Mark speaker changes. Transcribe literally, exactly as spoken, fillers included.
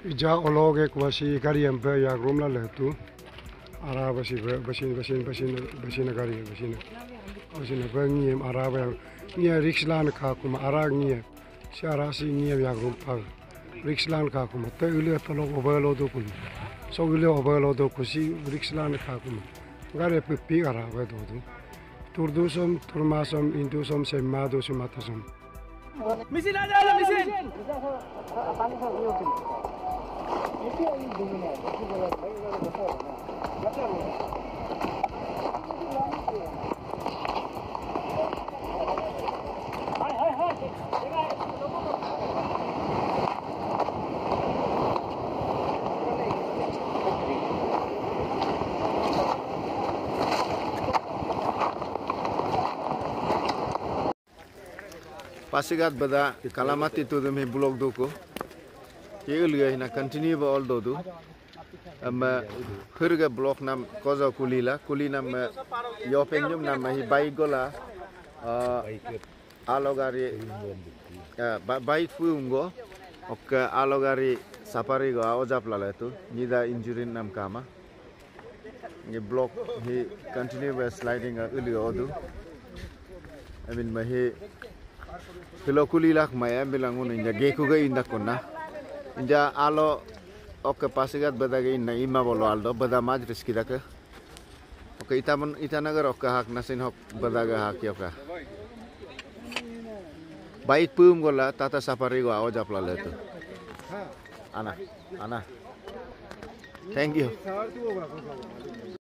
Speaker 1: ija ologe kwasi kari empe ya romla letu ara basi basin basin basin basin kari basin basin bangi em ara ba nia rixlan kha kuma ara nia si ara si nia ya rom pa rixlan kha kuma te ule tolo overload kun so ule overload ko si rixlan kha kuma gare pipi ara ba do do turdusom turmasom indusom semado sumatasum
Speaker 2: Mesin ada ada mesin.
Speaker 3: Pasighat bada kalamati tu demi blog doko ye ulga hina continue ba all dodu amma khurga blog nam koza kulila kulina ma yopenjum nam hi baigola Aalo gari bait fuungo ok Aalo gari sapari go ojap lala tu nida injury nam kama ye blog hi continue ba sliding ulga odu I mean ma hi Kalau kulilak maya bilang un inja geku ga inda kona inja Aalo oke Pasighat bada ga inna ima bolo aldo bada maj riski da ke oke itaman itanagar oke hak nasin hok bada ga hak yoka bait pum gola tata sapari go awo japla letu ana ana thank you